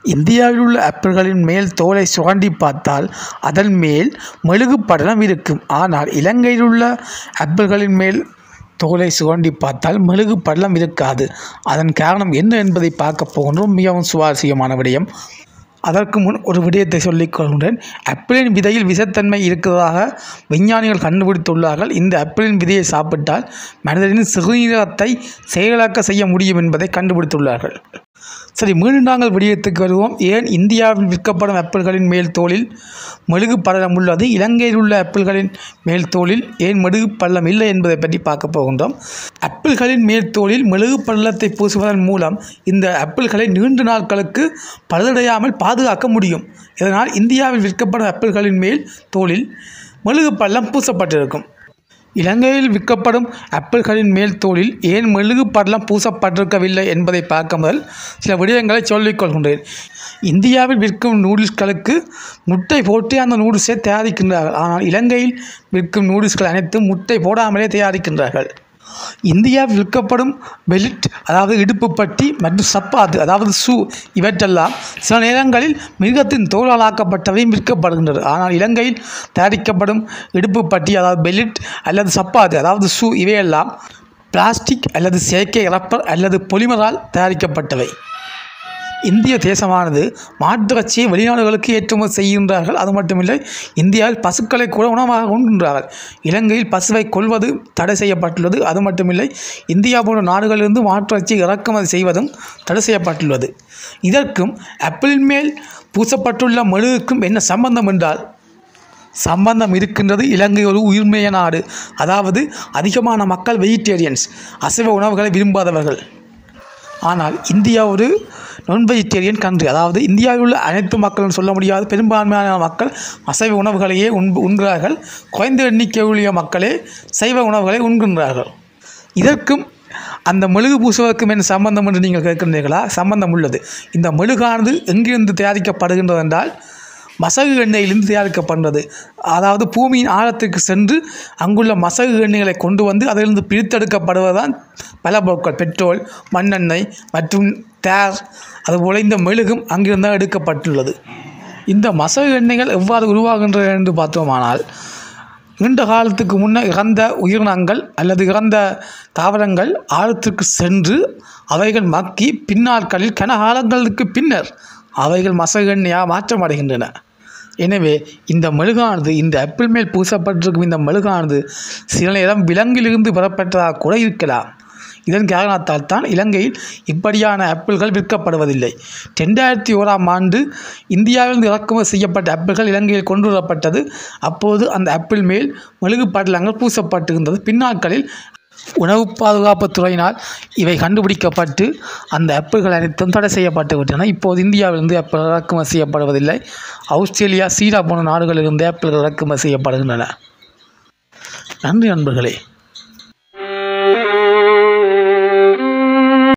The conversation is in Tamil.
இந்தியாவில் உள்ள ஆப்பிள்களின் மேல் தோலை சுரண்டி பார்த்தால் அதன் மேல் மெழுகு படலம் இருக்கும். ஆனால் இலங்கையில் உள்ள ஆப்பிள்களின் மேல் தோலை சுரண்டி பார்த்தால் மெழுகு படலம் இருக்காது. அதன் காரணம் என்ன என்பதை பார்க்க போகின்றோம். மிகவும் சுவாரஸ்யமான விடயம். அதற்கு முன் ஒரு விடயத்தை சொல்லிக் கொள்கின்றேன். ஆப்பிளின் விதையில் விஷத்தன்மை இருக்கிறதாக விஞ்ஞானிகள் கண்டுபிடித்துள்ளார்கள். இந்த ஆப்பிளின் விதையை சாப்பிட்டால் மனிதனின் சிறுநீரகத்தை செயலாக்க செய்ய முடியும் என்பதை கண்டுபிடித்துள்ளார்கள். சரி, மீண்டும் நாங்கள் விடயத்துக்கு வருவோம். ஏன் இந்தியாவில் விற்கப்படும் ஆப்பிள்களின் மேல் தோலில் மெழுகு படலம் உள்ளது, இலங்கையில் உள்ள ஆப்பிள்களின் மேல் தோலில் ஏன் மெழுகு படலம் இல்லை என்பதை பற்றி பார்க்க போகின்றோம். ஆப்பிள்களின் மேல் தோலில் மெழுகு படலத்தை பூசுவதன் மூலம் இந்த ஆப்பிள்களை நீண்ட நாட்களுக்கு பழுதடையாமல் பாதுகாக்க முடியும். இதனால் இந்தியாவில் விற்கப்படும் ஆப்பிள்களின் மேல் தோலில் மெழுகு படலம் பூசப்பட்டிருக்கும். இலங்கையில் விற்கப்படும் ஆப்பிள்களின் மேல் தோலில் ஏன் மெழுகு படலம் பூசப்பட்டிருக்கவில்லை என்பதை பார்க்க முதல் சில விடயங்களை சொல்லிக் கொள்கின்றேன். இந்தியாவில் விற்கும் நூடுல்ஸ்களுக்கு முட்டை போட்டு அந்த நூடுல்ஸை தயாரிக்கின்றார்கள். ஆனால் இலங்கையில் விற்கும் நூடுல்ஸ்கள் அனைத்தும் முட்டை போடாமலே தயாரிக்கின்றார்கள். இந்தியாவில் விற்கப்படும் பெல்ட், அதாவது இடுப்பு பட்டி, மற்றும் சப்பாத்து, அதாவது ஷூ, இவற்றெல்லாம் சில நேரங்களில் மிருகத்தின் தோலால் ஆக்கப்பட்டவையும் விற்கப்படுகின்றது. ஆனால் இலங்கையில் தயாரிக்கப்படும் இடுப்பு பட்டி, அதாவது பெல்ட் அல்லது சப்பாத்து, அதாவது ஷூ, இவையெல்லாம் பிளாஸ்டிக் அல்லது செயற்கை ரப்பர் அல்லது பொலிமரால் தயாரிக்கப்பட்டவை. இந்திய தேசமானது மாட்டிறைச்சியை வெளிநாடுகளுக்கு ஏற்றுமதி செய்கின்றார்கள். அது மட்டுமில்லை, இந்தியாவில் பசுக்களை கூட உணவாக உண்கின்றார்கள். இலங்கையில் பசுவை கொல்வது தடை செய்யப்பட்டுள்ளது. அது மட்டுமில்லை, இந்தியா போன்ற நாடுகளிலிருந்து மாட்டிறைச்சியை இறக்குமதி செய்வதும் தடை செய்யப்பட்டுள்ளது. இதற்கும் ஆப்பிளின் மேல் பூசப்பட்டுள்ள மெழுகுக்கும் என்ன சம்பந்தம் என்றால், சம்பந்தம் இருக்கின்றது. இலங்கை ஒரு உயிர்மேய நாடு. அதாவது அதிகமான மக்கள் வெஜிடேரியன்ஸ், அசைவ உணவுகளை விரும்பாதவர்கள். ஆனால் இந்தியா ஒரு நான் வெஜிடேரியன் கண்ட்ரி. அதாவது இந்தியாவில் உள்ள அனைத்து மக்களும் சொல்ல முடியாது, பெரும்பான்மையான மக்கள் அசைவ உணவுகளையே உண்கிறார்கள். குறைந்த எண்ணிக்கையுள்ள மக்களே சைவ உணவுகளை உண்கின்றார்கள். இதற்கும் அந்த மெழுகு பூசுவதற்கும் என்ன சம்பந்தம் என்று நீங்கள் கேட்கின்றீர்களா? சம்பந்தம் உள்ளது. இந்த மெழுகானது எங்கிருந்து தயாரிக்கப்படுகின்றது என்றால், மசகு எண்ணெயிலிருந்து தயாரிக்கப்படுறது. அதாவது பூமியின் ஆழத்திற்கு சென்று அங்குள்ள மசகு எண்ணெய்களை கொண்டு வந்து அதிலிருந்து பிரித்தெடுக்கப்படுவதுதான் பல பொருட்கள். பெட்ரோல், மண்ணெண்ணெய் மற்றும் டேர், அதுபோல் இந்த மெழுகும் அங்கிருந்து எடுக்கப்பட்டுள்ளது. இந்த மசகு எண்ணெய்கள் எவ்வாறு உருவாகின்றன என்று பார்த்தோமானால், நீண்ட காலத்துக்கு முன்னர் இறந்த உயிரினங்கள் அல்லது இறந்த தாவரங்கள் ஆழத்திற்கு சென்று அவைகள் மக்கி பின்னாட்களில் கனகாலங்களுக்கு பின்னர் அவைகள் மசகு எண்ணெயாக மாற்றமடைகின்றன. எனவே இந்த மெழுகானது, இந்த ஆப்பிள் மேல் பூசப்பட்டிருக்கும் இந்த மெழுகானது சில நேரம் விலங்கிலிருந்து பெறப்பட்டதாக கூட இருக்கலாம். இதன் காரணத்தால் தான் இலங்கையில் இப்படியான ஆப்பிள்கள் விற்கப்படுவதில்லை. 2001ஆம் ஆண்டு இந்தியாவிலிருந்து இறக்குமதி செய்யப்பட்ட ஆப்பிள்கள் இலங்கையில் கொண்டு வரப்பட்டது. அப்போது அந்த ஆப்பிள் மேல் மெழுகு படலங்கள் பூசப்பட்டிருந்தது. பின்னாட்களில் உணவு பாதுகாப்பு துறையினால் இவை கண்டுபிடிக்கப்பட்டு அந்த ஆப்பிள்கள் அனைத்தும் தடை செய்யப்பட்டு விட்டன. இப்போது இந்தியாவிலிருந்து ஆப்பிள் இறக்குமதி செய்யப்படுவதில்லை. ஆஸ்திரேலியா, சீனா போன்ற நாடுகளிலிருந்து ஆப்பிள்கள் இறக்குமதி செய்யப்படுகின்றன. நன்றி நண்பர்களே.